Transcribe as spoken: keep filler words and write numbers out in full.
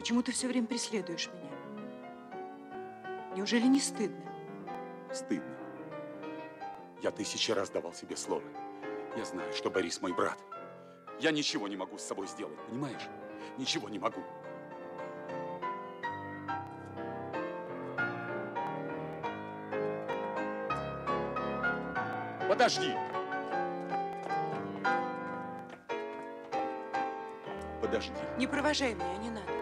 Почему ты все время преследуешь меня? Неужели не стыдно? Стыдно. Я тысячи раз давал себе слово. Я знаю, что Борис мой брат. Я ничего не могу с собой сделать, понимаешь? Ничего не могу. Подожди. Подожди. Не провожай меня, не надо.